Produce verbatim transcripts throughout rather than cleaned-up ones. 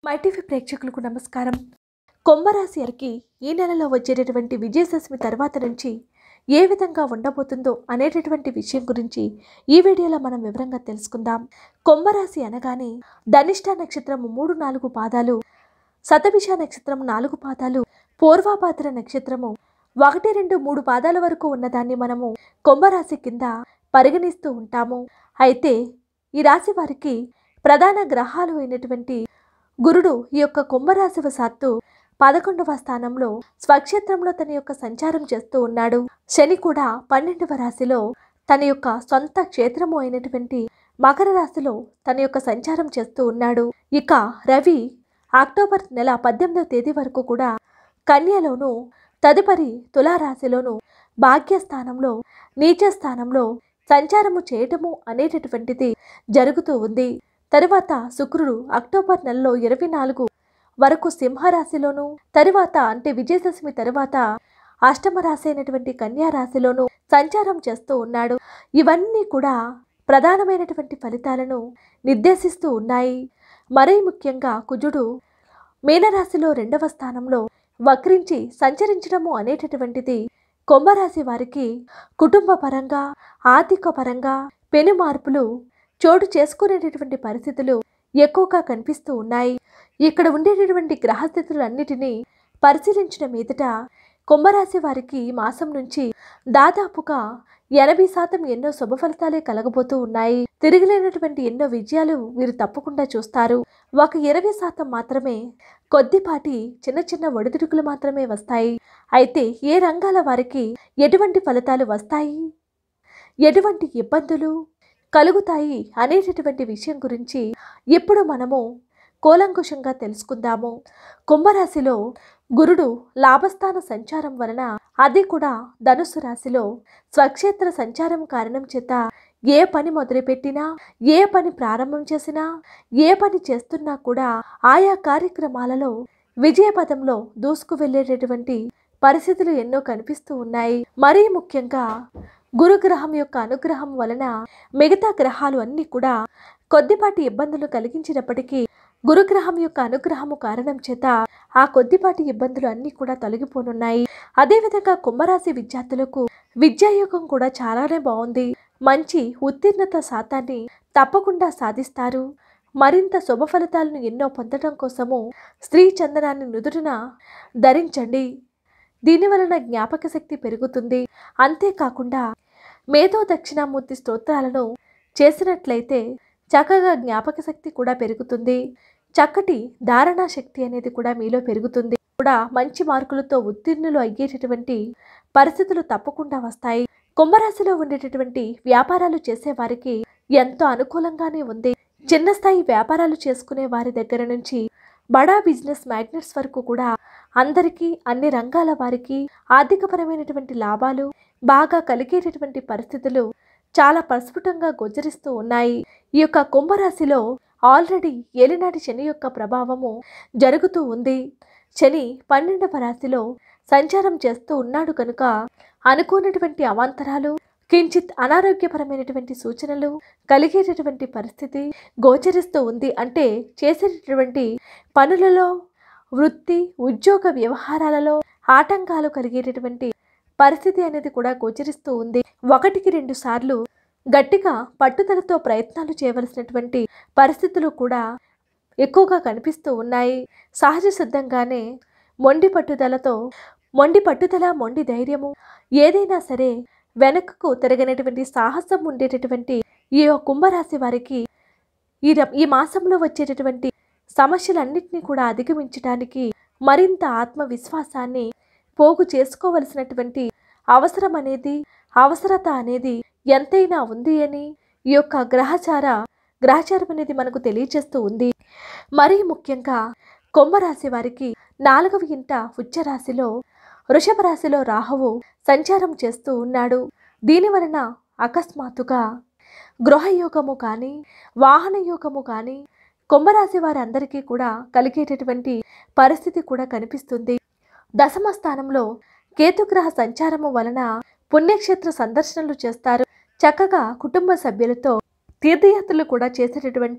MyTV ప్రేక్షకులకు నమస్కారం. కుంభరాశి వారికి ఈ నెలలో వచ్చేటటువంటి విజయదశమి తర్వాత నుంచి ఏ విధంగా ఉండబోతుందో అనేటటువంటి విషయం గురించి ఈ వీడియోలో మనం వివరంగా తెలుసుకుందాం. కుంభరాశి అనగానే ధనిష్ట నక్షత్రము మూడు నాలుగు పాదాలు, శతభిష నక్షత్రం నాలుగు పాదాలు, పూర్వభాద్ర నక్షత్రము ఒకటి రెండు మూడు పాదాల వరకు ఉన్నదాన్ని మనము కుంభరాశి కింద పరిగణిస్తూ ఉంటాము. అయితే ఈ రాశి వారికి ప్రధాన గ్రహాలు అయినటువంటి గురుడు ఈ యొక్క కుంభరాశి వశాత్తు పదకొండవ స్థానంలో స్వక్షేత్రంలో తన యొక్క సంచారం చేస్తూ ఉన్నాడు. శని కూడా పన్నెండవ రాశిలో తన యొక్క సొంత క్షేత్రము అయినటువంటి మకర రాశిలో తన యొక్క సంచారం చేస్తూ ఉన్నాడు. ఇక రవి అక్టోబర్ నెల పద్దెనిమిదవ తేదీ వరకు కూడా కన్యలోను, తదుపరి తులారాశిలోను భాగ్యస్థానంలో నీచ స్థానంలో సంచారము చేయటము అనేటటువంటిది జరుగుతూ ఉంది. తరువాత శుక్రుడు అక్టోబర్ నెలలో ఇరవై నాలుగు వరకు సింహరాశిలోను, తరువాత అంటే విజయదశమి తరువాత అష్టమ రాశి అయినటువంటి కన్యా రాశిలోను సంచారం చేస్తూ ఉన్నాడు. ఇవన్నీ కూడా ప్రధానమైనటువంటి ఫలితాలను నిర్దేశిస్తూ ఉన్నాయి. మరీ ముఖ్యంగా కుజుడు మీనరాశిలో రెండవ స్థానంలో వక్రించి సంచరించడము అనేటటువంటిది కుంభరాశి వారికి కుటుంబ పరంగా, ఆర్థిక పరంగా పెను మార్పులు చోటు చేసుకునేటటువంటి పరిస్థితులు ఎక్కువగా కనిపిస్తూ ఉన్నాయి. ఇక్కడ ఉండేటటువంటి గ్రహస్థితులన్నిటినీ పరిశీలించిన మీదట కుంభరాశి వారికి మాసం నుంచి దాదాపుగా ఎనభై శాతం ఎన్నో శుభ ఫలితాలే కలగబోతూ ఉన్నాయి. తిరిగిలేనటువంటి ఎన్నో విజయాలు వీరు తప్పకుండా చూస్తారు. ఒక ఇరవై శాతం మాత్రమే కొద్దిపాటి చిన్న చిన్న ఒడిదుడుకులు మాత్రమే వస్తాయి. అయితే ఏ రంగాల వారికి ఎటువంటి ఫలితాలు వస్తాయి, ఎటువంటి ఇబ్బందులు కలుగుతాయి అనేటటువంటి విషయం గురించి ఇప్పుడు మనము కూలంకుషంగా తెలుసుకుందాము. కుంభరాశిలో గురుడు లాభస్థాన సంచారం వలన, అది కూడా ధనుసు రాశిలో స్వక్షేత్ర సంచారం కారణం చేత ఏ పని మొదలుపెట్టినా, ఏ పని ప్రారంభం చేసినా, ఏ పని చేస్తున్నా కూడా ఆయా కార్యక్రమాలలో విజయపథంలో దూసుకు వెళ్ళేటటువంటి పరిస్థితులు ఎన్నో కనిపిస్తూ ఉన్నాయి. మరీ ముఖ్యంగా గురుగ్రహం యొక్క అనుగ్రహం వలన మిగతా గ్రహాలు అన్నీ కూడా కొద్దిపాటి ఇబ్బందులు కలిగించినప్పటికీ గురుగ్రహం యొక్క అనుగ్రహము కారణం చేత ఆ కొద్దిపాటి ఇబ్బందులు అన్నీ కూడా తొలగిపోనున్నాయి. అదేవిధంగా కుంభరాశి విద్యార్థులకు విద్యాయోగం కూడా చాలానే బాగుంది. మంచి ఉత్తీర్ణత శాతాన్ని తప్పకుండా సాధిస్తారు. మరింత శుభ ఫలితాలను ఎన్నో పొందడం కోసము స్త్రీ చందనాన్ని నుదుటిన ధరించండి. దీనివలన జ్ఞాపక శక్తి పెరుగుతుంది. అంతేకాకుండా మేధో దక్షిణామూర్తి స్తోత్రాలను చేసినట్లయితే చక్కగా జ్ఞాపక శక్తి కూడా పెరుగుతుంది. చక్కటి ధారణా శక్తి అనేది కూడా మీలో పెరుగుతుంది. కూడా మంచి మార్కులతో ఉత్తీర్ణులు అయ్యేటటువంటి పరిస్థితులు తప్పకుండా వస్తాయి. కుంభరాశిలో ఉండేటటువంటి వ్యాపారాలు చేసే వారికి ఎంతో అనుకూలంగానే ఉంది. చిన్న స్థాయి వ్యాపారాలు చేసుకునే వారి దగ్గర నుంచి బడా బిజినెస్ మ్యాగ్నెట్స్ వరకు కూడా అందరికీ, అన్ని రంగాల వారికి ఆర్థికపరమైనటువంటి లాభాలు బాగా కలిగేటటువంటి పరిస్థితులు చాలా ప్రస్ఫుటంగా గోచరిస్తూ ఉన్నాయి. ఈ యొక్క కుంభరాశిలో ఆల్రెడీ ఏలినాటి శని యొక్క ప్రభావము జరుగుతూ ఉంది. శని పన్నెండవ రాశిలో సంచారం చేస్తూ ఉన్నాడు కనుక అనుకోనటువంటి అవాంతరాలు, కించిత్ అనారోగ్యపరమైనటువంటి సూచనలు కలిగేటటువంటి పరిస్థితి గోచరిస్తూ ఉంది. అంటే చేసేటటువంటి పనులలో, వృత్తి ఉద్యోగ వ్యవహారాలలో ఆటంకాలు కలిగేటటువంటి పరిస్థితి అనేది కూడా గోచరిస్తూ ఉంది. ఒకటికి రెండు సార్లు గట్టిగా పట్టుదలతో ప్రయత్నాలు చేయవలసినటువంటి పరిస్థితులు కూడా ఎక్కువగా కనిపిస్తూ ఉన్నాయి. సహజ సిద్ధంగానే మొండి పట్టుదలతో, మొండి పట్టుదల, మొండి ధైర్యము, ఏదైనా సరే వెనక్కు తిరగనటువంటి సాహసం ఉండేటటువంటి ఈ కుంభరాశి వారికి ఈ ఈ మాసంలో వచ్చేటటువంటి సమస్యలన్నింటినీ కూడా అధిగమించడానికి మరింత ఆత్మవిశ్వాసాన్ని పోగు చేసుకోవలసినటువంటి అవసరం అనేది, అవసరత అనేది ఎంతైనా ఉంది అని ఈ యొక్క గ్రహచార గ్రహచారం అనేది మనకు తెలియజేస్తూ ఉంది. మరీ ముఖ్యంగా కుంభరాశి వారికి నాలుగవ ఇంట ఉచ్చరాశిలో వృషభ రాశిలో రాహువు సంచారం చేస్తూ ఉన్నాడు. దీని వలన అకస్మాత్తుగా గృహయోగము కానీ, వాహన యోగము కానీ కుంభరాశి వారి అందరికీ కూడా కలిగేటటువంటి పరిస్థితి కూడా కనిపిస్తుంది. దశమ స్థానంలో కేతుగ్రహ సంచారము వలన పుణ్యక్షేత్ర సందర్శనలు చేస్తారు. చక్కగా కుటుంబ సభ్యులతో తీర్థయాత్రలు కూడా చేసేటటువంటి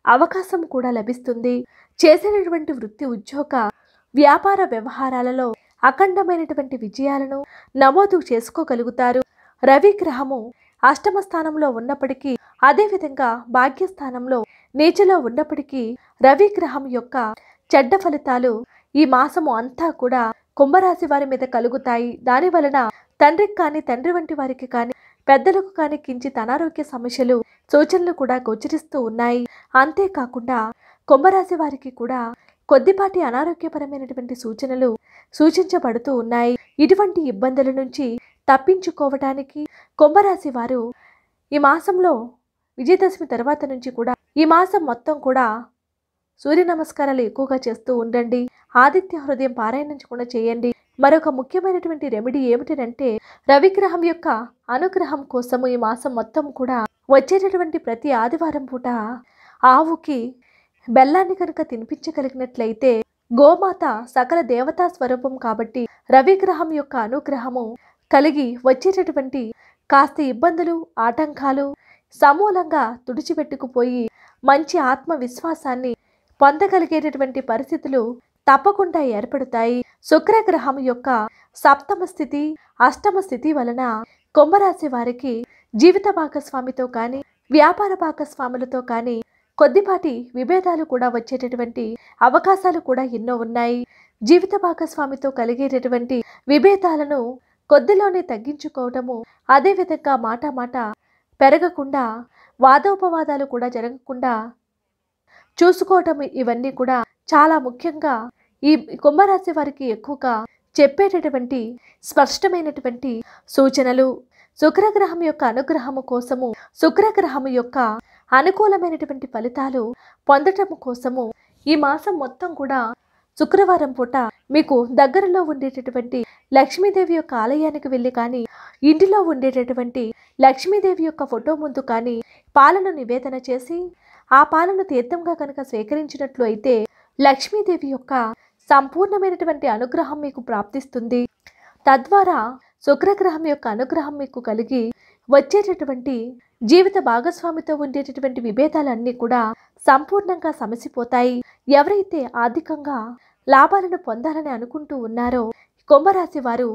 అవకాశం కూడా లభిస్తుంది. చేసేటటువంటి వృత్తి ఉద్యోగ వ్యాపార వ్యవహారాలలో అఖండమైనటువంటి విజయాలను నమోదు చేసుకోగలుగుతారు. రవి గ్రహము అష్టమ స్థానంలో ఉన్నప్పటికీ, అదేవిధంగా భాగ్యస్థానంలో నీచలో ఉన్నప్పటికీ రవి గ్రహం యొక్క చెడ్డ ఫలితాలు ఈ మాసము అంతా కూడా కుంభరాశి వారి మీద కలుగుతాయి. దాని వలన తండ్రికి కానీ, తండ్రి వంటి వారికి కానీ, పెద్దలకు కానీ కించిత్ అనారోగ్య సమస్యలు సూచనలు కూడా గోచరిస్తూ ఉన్నాయి. అంతేకాకుండా కుంభరాశి వారికి కూడా కొద్దిపాటి అనారోగ్యపరమైనటువంటి సూచనలు సూచించబడుతూ ఉన్నాయి. ఇటువంటి ఇబ్బందుల నుంచి తప్పించుకోవటానికి కుంభరాశి వారు ఈ మాసంలో విజయదశమి తర్వాత నుంచి కూడా ఈ మాసం మొత్తం కూడా సూర్య నమస్కారాలు ఎక్కువగా చేస్తూ ఉండండి. ఆదిత్య హృదయం పారాయణం కూడా చేయండి. మరొక ముఖ్యమైనటువంటి రెమెడీ ఏమిటంటే, రవిగ్రహం యొక్క అనుగ్రహం కోసము ఈ మాసం మొత్తం కూడా వచ్చేటటువంటి ప్రతి ఆదివారం పూట ఆవుకి బెల్లాన్ని కనుక తినిపించగలిగినట్లయితే, గోమాత సకల దేవతా స్వరూపం కాబట్టి రవిగ్రహం యొక్క అనుగ్రహము కలిగి వచ్చేటటువంటి కాస్త ఇబ్బందులు, ఆటంకాలు సమూలంగా తుడిచిపెట్టుకుపోయి మంచి ఆత్మవిశ్వాసాన్ని పొందగలిగేటటువంటి పరిస్థితులు తప్పకుండా ఏర్పడతాయి. శుక్రగ్రహం యొక్క సప్తమ స్థితి, అష్టమ స్థితి వలన కుంభరాశి వారికి జీవిత భాగస్వామితో కానీ, వ్యాపార భాగస్వాములతో కానీ కొద్దిపాటి విభేదాలు కూడా వచ్చేటటువంటి అవకాశాలు కూడా ఎన్నో ఉన్నాయి. జీవిత భాగస్వామితో కలిగేటటువంటి విభేదాలను కొద్దిలోనే తగ్గించుకోవటము, అదేవిధంగా మాట మాట పెరగకుండా, వాదోపవాదాలు కూడా జరగకుండా చూసుకోవటం, ఇవన్నీ కూడా చాలా ముఖ్యంగా ఈ కుంభరాశి వారికి ఎక్కువగా చెప్పేటటువంటి స్పష్టమైనటువంటి సూచనలు. శుక్రగ్రహం యొక్క అనుగ్రహము కోసము, శుక్రగ్రహము యొక్క అనుకూలమైనటువంటి ఫలితాలు పొందటం కోసము ఈ మాసం మొత్తం కూడా శుక్రవారం పూట మీకు దగ్గరలో ఉండేటటువంటి లక్ష్మీదేవి యొక్క ఆలయానికి వెళ్ళి కానీ, ఇంటిలో ఉండేటటువంటి లక్ష్మీదేవి యొక్క ఫోటో ముందు కానీ పాలను నివేదన చేసి, ఆ పాలను తీర్థంగా కనుక స్వీకరించినట్లు అయితే లక్ష్మీదేవి యొక్క సంపూర్ణమైనటువంటి అనుగ్రహం మీకు ప్రాప్తిస్తుంది. తద్వారా శుక్రగ్రహం యొక్క అనుగ్రహం మీకు కలిగి వచ్చేటటువంటి జీవిత భాగస్వామితో ఉండేటటువంటి విభేదాలన్నీ కూడా సంపూర్ణంగా సమసిపోతాయి. ఎవరైతే ఆర్థికంగా లాభాలను పొందాలని అనుకుంటూ ఉన్నారో కుంభరాశి వారు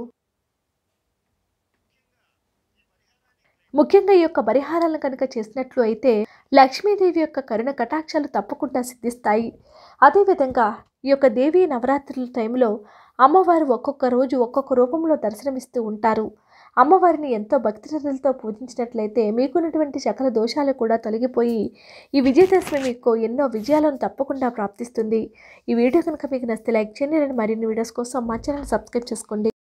ముఖ్యంగా ఈ యొక్క పరిహారాలను కనుక చేసినట్లు అయితే లక్ష్మీదేవి యొక్క కరుణ కటాక్షాలు తప్పకుండా సిద్ధిస్తాయి. అదేవిధంగా ఈ యొక్క దేవీ నవరాత్రుల టైంలో అమ్మవారు ఒక్కొక్క రోజు ఒక్కొక్క రూపంలో దర్శనమిస్తూ ఉంటారు. అమ్మవారిని ఎంతో భక్తి శ్రద్ధలతో పూజించినట్లయితే మీకున్నటువంటి సకల దోషాలు కూడా తొలగిపోయి ఈ విజయదశమి మీకు ఎన్నో విజయాలను తప్పకుండా ప్రాప్తిస్తుంది. ఈ వీడియో కనుక మీకు నచ్చితే లైక్ చేయండి. మరిన్ని వీడియోస్ కోసం మా ఛానల్ సబ్స్క్రైబ్ చేసుకోండి.